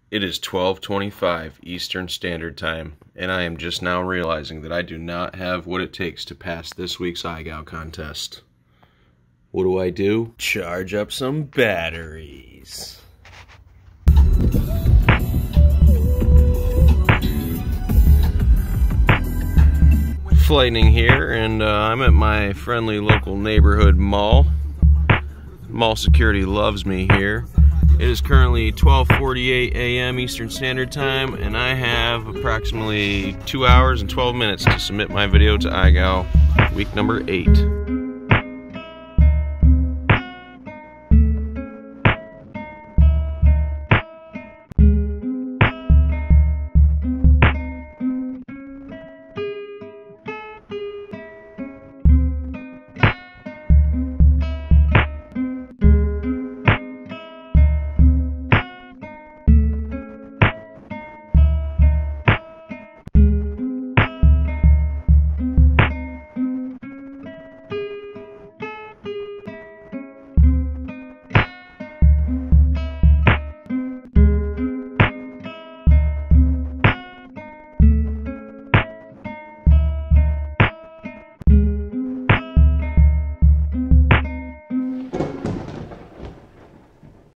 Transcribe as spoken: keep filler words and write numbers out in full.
It is twelve twenty-five Eastern Standard Time, and I am just now realizing that I do not have what it takes to pass this week's I G O W contest. What do I do? Charge up some batteries. Flightning here, and uh, I'm at my friendly local neighborhood mall. Mall security loves me here. It is currently twelve forty-eight A M Eastern Standard Time, and I have approximately two hours and twelve minutes to submit my video to I G O W week number eight.